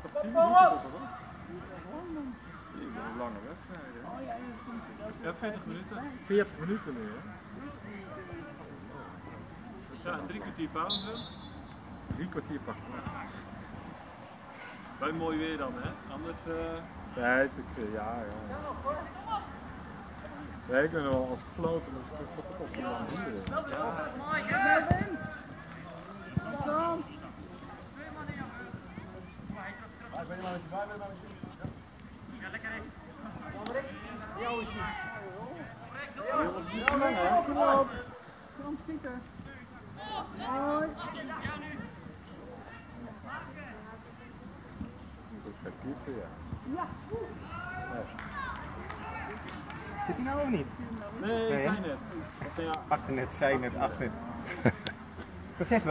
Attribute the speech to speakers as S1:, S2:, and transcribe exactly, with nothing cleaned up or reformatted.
S1: toch tien minuten of zo? Een lange wedstrijd, hè? Ja, veertig minuten. veertig minuten nu, hè? Dus ja, drie kwartier pauze. Drie kwartier pauze. Bij mooi weer dan, hè? Anders. Uh... Ja, is het, ja, ja. Ja, ik ben wel als ik floten, dan is het toch op de lang duren. Ja. Ik ben er maar met je bij, ben er maar met je. Ja, lekker recht. Jou is die. Jongens, die kom op, kom op.
S2: Kom schieten. Mooi.
S1: Dat gaat kieten, ja.
S2: Ja.
S3: Zit hij nou of niet?
S1: Nee, nee, zijn net.
S3: Achter net, zij net, achter.